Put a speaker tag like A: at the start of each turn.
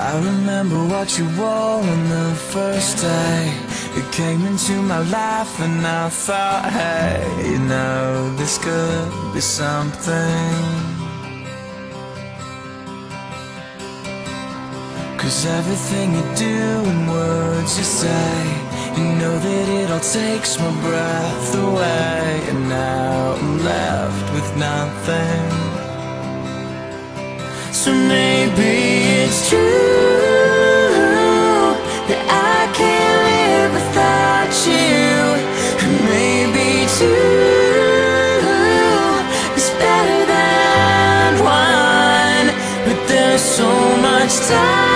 A: I remember what you wore on the first day. You came into my life and I thought, hey, you know, this could be something. 'Cause everything you do and words you say, you know that it all takes my breath away. And now I'm left with nothing. So maybe it's true that I can't live without you. And maybe two is better than one. But there's so much time